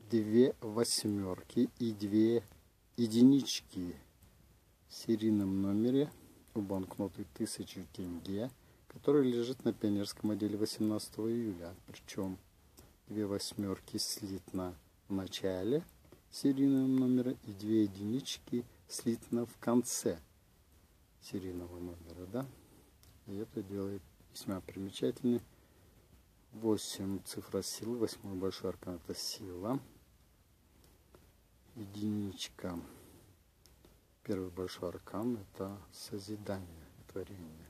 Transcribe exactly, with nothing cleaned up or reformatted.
две восьмерки и две единички в серийном номере у банкноты тысяча тенге, который лежит на пионерском отделе восемнадцатого июля. Причем две восьмерки слитно в начале серийного номера и две единички слитно в конце серийного номера, да? И это делает весьма примечательный. восемь цифра силы, восьмой большой аркан — это сила. Единичка, первый большой аркан — это созидание, творение.